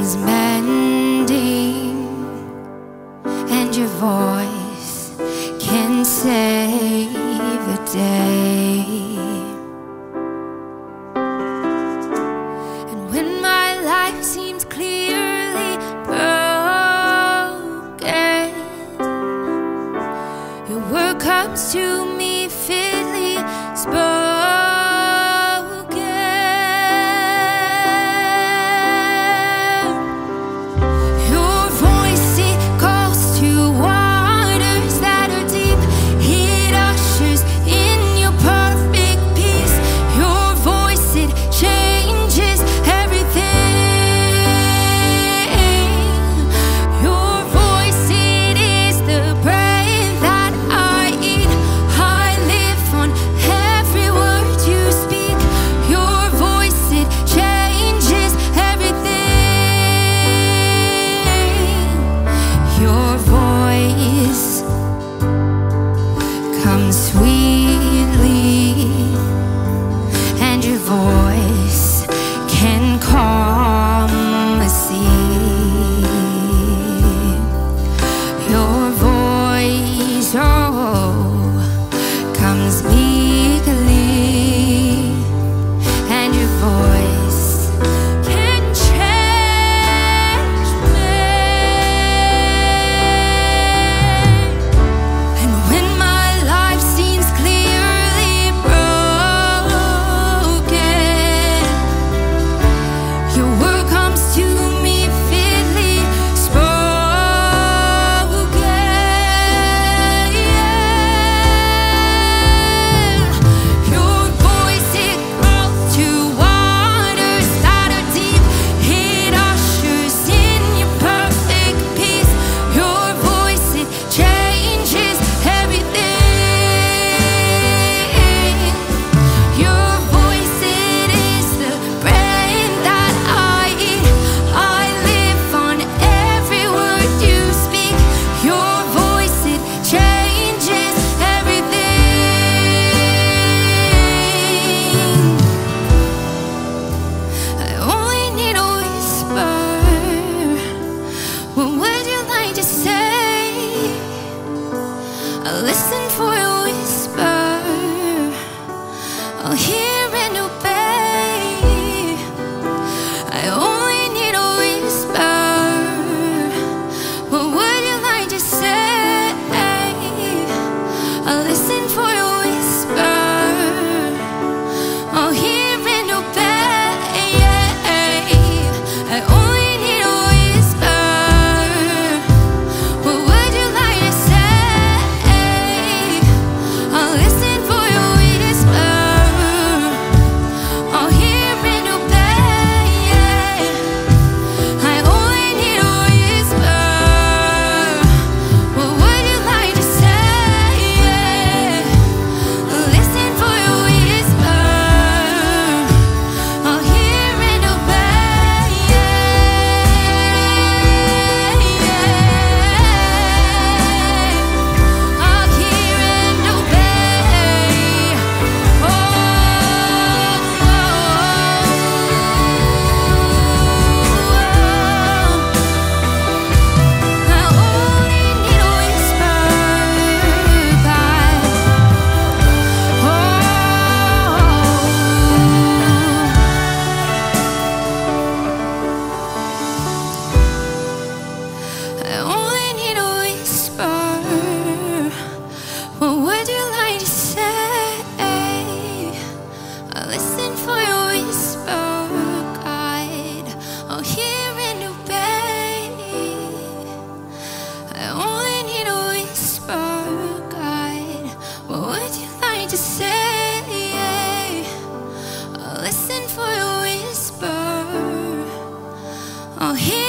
comes mending, and your voice can save the day. And when my life seems clearly broken, your word comes to me fitly spoken. Sweetly, and your voice can calm the sea. Your voice, comes meekly, and your voice can change me. And when my life seems clearly broken, your word comes to me fitly spoken. Your voice, it calls to waters that are deep. It ushers in your perfect peace. Your voice, it changes everything. Your voice, it is the bread that I eat. I live on every word you speak. Your voice, it changes everything. I only need a whisper. What would you like to say? I'll listen for a whisper. I'll hear and obey. I only need a whisper. What would you like to say? I'll listen for a whisper. I'll hear and obey. I only need a whisper. What would you like to say? I'll listen for a whisper. I'll hear and obey. I only need a whisper. What would you like to say? I'll listen for a whisper. I'll hear and obey. I'll hear and obey. I only need a whisper, God. I only need a whisper. What would you like to say? I'll listen for your whisper, God. I'll hear and obey. I only need a whisper, God. What would you like to say? I'll listen for your whisper. I'll hear